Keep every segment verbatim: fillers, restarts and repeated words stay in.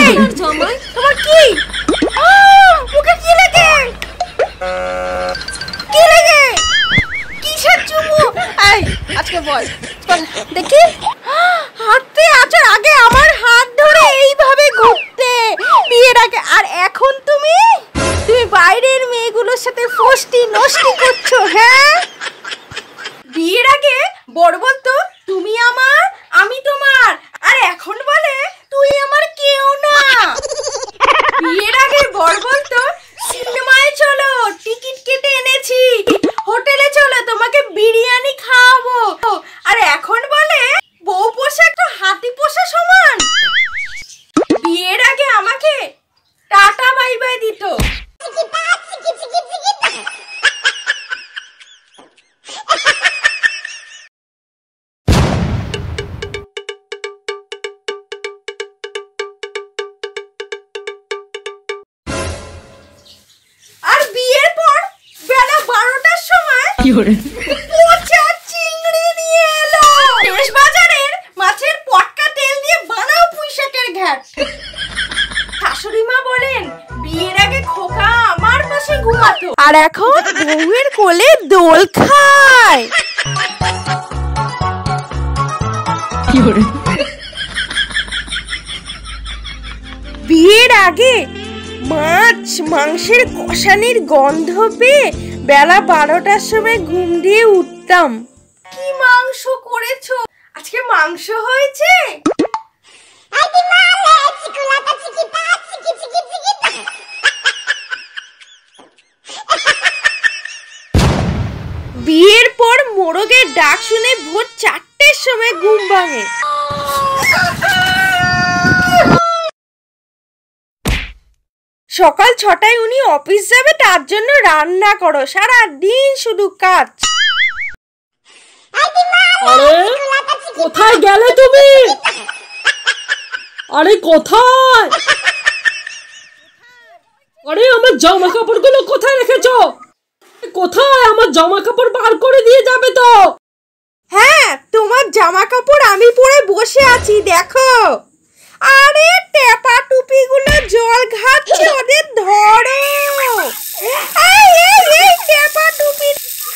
জামাই তোমার কি মুখে কি লাগে কি লাগে কিসের চুমু এই আজকে বল দেখি হাঁটতে আসার আগে আমার হাত ধরে এইভাবে ঘুরতে বিয়ের আগে আর এখন তুমি তুমি বাইরের মেয়েগুলোর সাথে ফষ্টি নষ্টি করছো হ্যাঁ বিয়ের আগে বড় বলতো তুমি আমার আমি তোমার আর এখন বলে তুই আমার কেউ না বিয়ের আগে বড় বলতো সিনেমায় চলো টিকিট কেটে এনেছি হোটেলে চলো তোমাকে বিরিয়ানি খাওয়াবো আর এখন বলে বউ পোষা একটা হাতি পোষা সমান বিয়ের আগে আমাকে টাটা বাই বাই দিত আর বিয়ের পর বেলা বারোটার সময় পচা চিংড়ি নিয়ে এলো দেশ বাজারের মাছের পটকা তেল দিয়ে বানাও পুঁইশাকের ঘ্যাট শাশুড়ি মা বলেন বিয়ের আগে খোকা আমার পাশে ঘুমাতো আর এখন বউয়ের কোলে দোল খায় বিয়ের আগে মাছ মাংসের কষানির গন্ধ পেয়ে বেলা বারোটার সময় ঘুম দিয়ে উঠতাম কি মাংস করেছো আজকে মাংস হয়েছে বিয়ের পর মোরগের ডাক শুনে ভোর চারটের সময় ঘুম ভাঙে সকাল ছটায় উনি অফিস যাবে তার জন্য রান্না করো সারা দিন শুধু কাজ আরে কোথায় গেলে তুমি আরে কোথায় আরে আমার জামা কাপড়গুলো কোথায় রেখেছো কোথায় আমার জামা কাপড় বার করে দিয়ে যাবে তো হ্যাঁ তোমার জামা কাপড় আমি পরে বসে আছি দেখো আরে টেপা টুপি গুলো জল ঘাটছে ওদের ধরো এই এই এই টেপা টুপি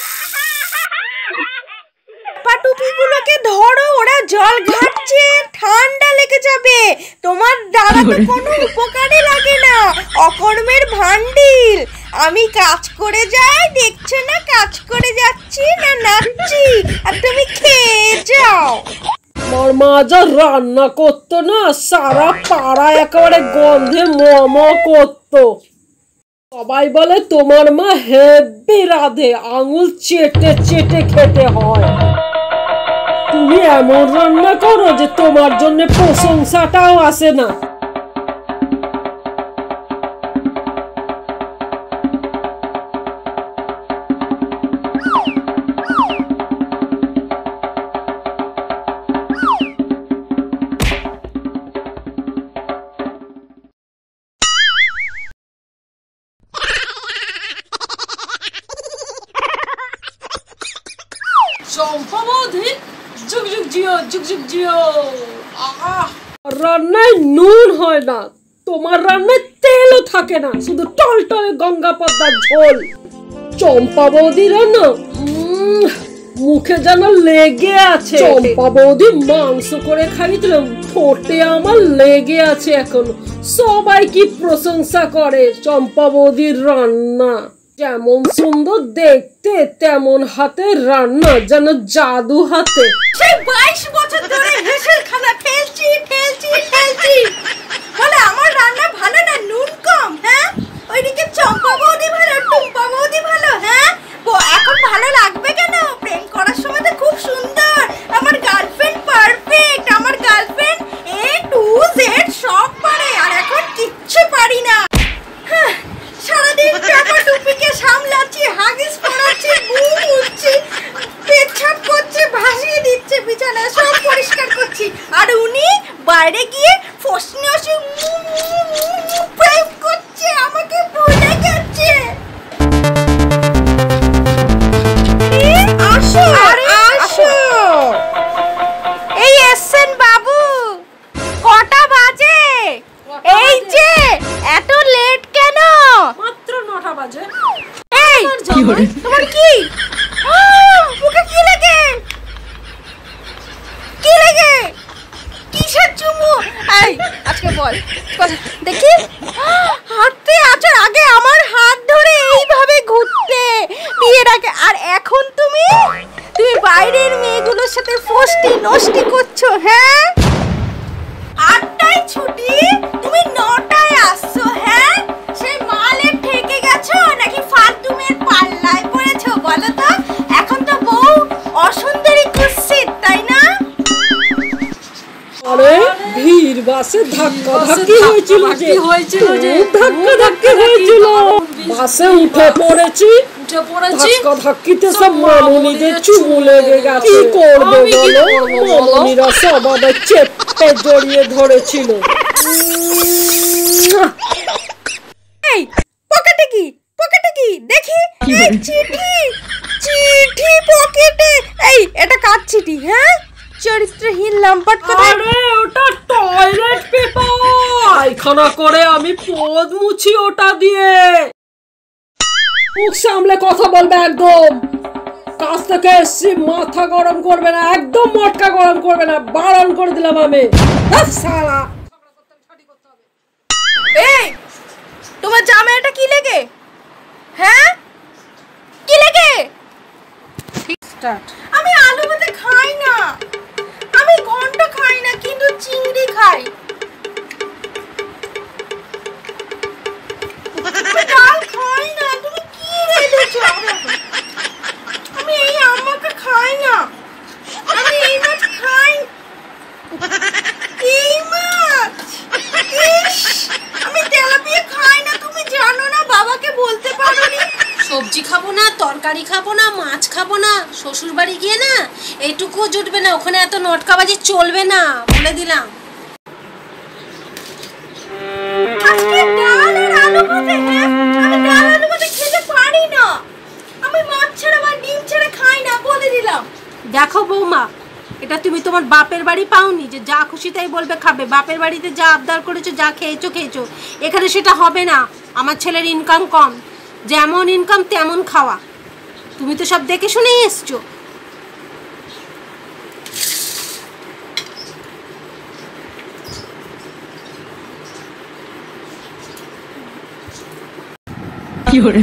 টেপা টুপি গুলোকে ধরো ওরা জল ঘাটছে ঠান্ডা লেগে যাবে তোমার দ্বারা তো কোনো উপকারে লাগে না অকর্মের ভান্ডিল আমি কাজ করে যাই দেখছো না কাজ করে যাচ্ছি না নাচছি আর তুমি খেয়ে যাও আমার মা যা রান্না করতো না সারা পাড়া একেবারে গন্ধে ম করতো সবাই বলে তোমার মা হেব্বি রাঁধে আঙুল চেটে চেটে খেতে হয় তুমি এমন রান্না করো যে তোমার জন্য প্রশংসাটাও আসে না রান্নায় নুন হয় না তোমার রান্নায় তেলও থাকে না শুধু টলটলে গঙ্গা পদ্মার ঝোল চম্পা বৌদি রান্না মুখে যেন লেগে আছে চম্পা বৌদি মাংস করে খাইয়েছিলাম ঠোঁটে আমার লেগে আছে এখনো সবাই কি প্রশংসা করে চম্পা বৌদির রান্না যেমন সুন্দর দেখতে তেমন হাতে রান্না যেন জাদু হাতে সেই বাইশ বছর ধরে হেসেল খানা ঠেলছি ঠেলছি ঠেলছি বলে আমার রান্না ভালো না নুন কম হ্যাঁ ওইদিকে চম্পা বৌদি ভালো টুম্পা বৌদি ভালো হ্যাঁ এখন ভালো লাগবে কেন প্রেম করার সময় তো খুব সুন্দর আমার গার্লফ্রেন্ড পারফেক্ট আমার গার্লফ্রেন্ড এ টু জেড সব পারে আর এখন কিচ্ছু পারি না সারাদিন টাকা টুপিকে সামলাচ্ছি হাগিস পড়াচ্ছি ঘুম উঠছি পেচ্ছাপ করছে ভাসিয়ে দিচ্ছে বিছানা সব পরিষ্কার করছি আর উনি বাইরে গিয়ে ফসনি আজকে বল দেখি। হাঁটতে আসার আগে আমার হাত ধরে এইভাবে ঘুরতে বিয়ের আগে, আর এখন তুমি তুমি বাইরের মেয়েগুলোর সাথে ফষ্টি নষ্টি করছো। হ্যাঁ, আটটায় ছুটি, তুমি নটায় আসছো। হ্যাঁ, সেই মালে ঠেকে গেছো নাকি ফালতুমের পাল্লায় পড়েছো বলো তো? এখন তো বউ অসুন্দরী কুৎসিত, তাই না? আরে ভিড় বাসে ধাক্কা ধাক্কি হয়েছিল যে হয়েছিল যে ধাক্কা ধাক্কি হয়েছিল, বাসে উঠে পড়েছি, উঠে পড়েছি, ধাক্কা ধাক্কিতে সব মামুনিদের চুমু লেগে গেছে। কি করবে বলো, মামুনিরা সব আবার চেপে জড়িয়ে ধরেছিল। এই পকেটে কি, পকেটে কি দেখি? এই চিঠি, চিঠি পকেটে। এই এটা কার চিঠি? হ্যাঁ, চরিত্রহীন লম্পট কোথায়? আরে ওটা টয়লেট পেপার, পায়খানা করে আমি পদ মুছি ওটা দিয়ে। মুখ সামলে কথা বলবে একদম। কাজ থেকে এসছি, মাথা গরম করবে না, একদম মটকা গরম করবে না, বারণ করে দিলাম আমি। সালা এই তোমার জামা এটা কি লেগে? হ্যাঁ, কি লেগে? আমি আলু ভাতে খাই না, আমি ঘন্ট খাই না, কিন্তু চিংড়ি খাই। ডাল খাই না, তুমি কি রেখেছো? আমি এই আমাকে খাই না, আমি এই মাছ খাই। এই মাছ, ইস, আমি তেলাপিয়া খাই না, তুমি জানো না? বাবাকে বলতে পারোনি? সবজি খাবো না, তরকারি খাবো না, মাছ খাবো না, শ্বশুর বাড়ি গিয়ে না এইটুকুও জুটবে না, ওখানে এত নটকাবাজি চলবে না, বলে দিলাম। আজকে ডাল আর আলু ভাতে। হ্যাঁ, আমি ডাল আলু ভাতে খেতে পারি না, আমি মাছ ছাড়া বা ডিম ছাড়া খাই না, বলে দিলাম। দেখো বৌমা, এটা তুমি তোমার বাপের বাড়ি পাওনি যে যা খুশি তাই বলবে খাবে। বাপের বাড়িতে যা আবদার করেছো, যা খেয়েছো খেয়েছো, এখানে সেটা হবে না। আমার ছেলের ইনকাম কম, যেমন ইনকাম তেমন খাওয়া। তুমি তো সব দেখে শুনেই এসছো। কি করে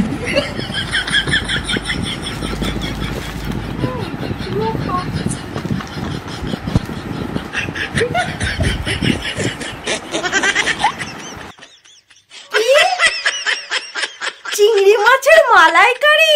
চিংড়ি মাছের মালাইকারি?